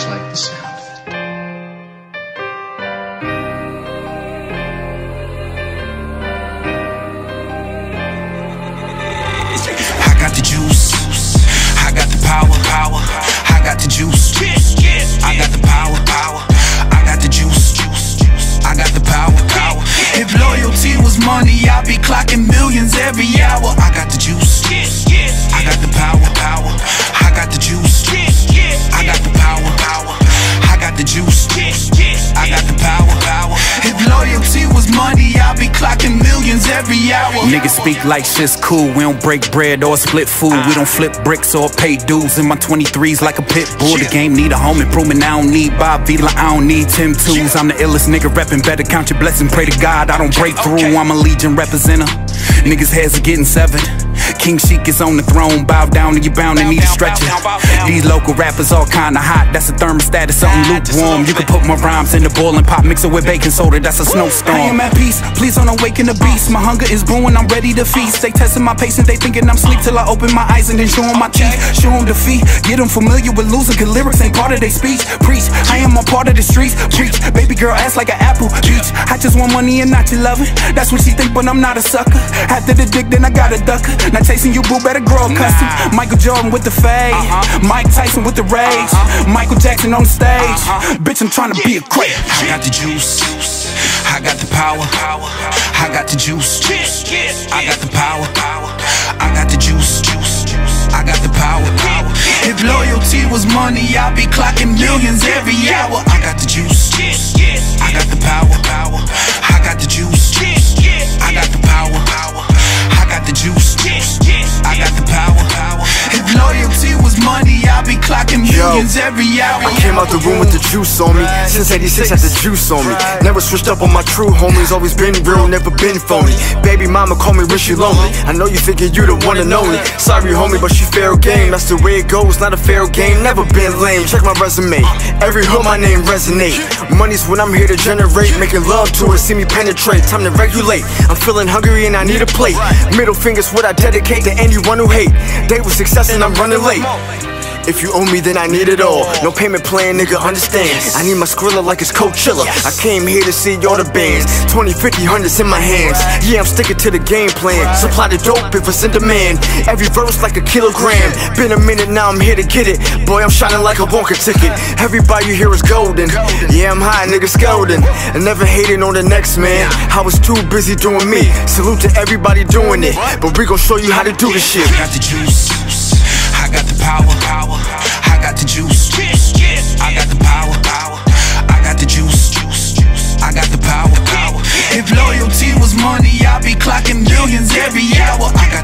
just like the sound of it. I got the juice, I got the power, I got the juice, I got the power, I got the juice, I got the power. If loyalty was money, I'd be clocking millions every hour. I got the juice, I got the power, I got the juice, I got the power, I got the juice, I got the power. If loyalty was money, I'd be clocking millions every hour. Niggas speak like shit's cool. We don't break bread or split food. We don't flip bricks or pay dues. In my 23s like a pit bull. The game need a home improvement. I don't need Bob Vila, I don't need Tim Tools. I'm the illest nigga reppin'. Better count your blessings. Pray to God I don't break through. I'm a Legion representer. Niggas' heads are getting severed. King Sheik is on the throne. Bow down and you bound and need a stretcher. These local rappers all kinda hot. That's a thermostat, it's something lukewarm. You can put my rhymes in the boiling pot, mix it with baking soda, that's a snowstorm. I am at peace, please don't awaken the beast. My hunger is brewing, I'm ready to feast. They testing my patience, they thinking I'm sleep till I open my eyes and then show them my teeth. Show them defeat, get them familiar with losing, cause lyrics ain't part of their speech. Preach, I am a part of the streets. Preach, baby girl ass like an apple peach. I just want money and not your loving. That's what she think, but I'm not a sucker. After the dick, then I got a ducker. Not chasing you, boo, better grow a custom. Michael Jordan with the fade, Mike Tyson with the rage, Michael Jackson on the stage. Bitch, I'm trying to be a great. I got the juice, I got the power, I got the juice, I got the power, I got the juice, I got the power. If loyalty was money, I'd be clocking millions every hour. I got the juice, I got the power, I got the juice, I got the power, I got the juice, I got the power. If loyalty was money, I'd be clocking millions every hour. I came out the room with the juice on me. Since 86 had the juice on me. Never switched up on my true homies. Always been real, never been phony. Baby mama call me when she lonely. I know you thinking you the one and only. Sorry homie, but she fair game. That's the way it goes, not a fair game. Never been lame, check my resume. Every hood my name resonate. Money's what I'm here to generate. Making love to it, see me penetrate. Time to regulate. I'm feeling hungry and I need a plate. Middle fingers what I dedicate to anyone who hate. They with success and I'm running late. If you owe me, then I need it all. No payment plan, nigga, understand. I need my Skrilla like it's Coachella. I came here to see all the bands. 20, 50, hundreds in my hands. Yeah, I'm sticking to the game plan. Supply the dope if it's in demand. Every verse like a kilogram. Been a minute now, I'm here to get it. Boy, I'm shining like a Wonka ticket. Everybody here is golden. Yeah, I'm high, nigga, scolding. I never hating on the next man. I was too busy doing me. Salute to everybody doing it. But we gon' show you how to do this shit. I got the juice, I got the power, I got the juice, I got the power, I got the juice, I got the power. If loyalty was money, I'd be clocking millions every hour. I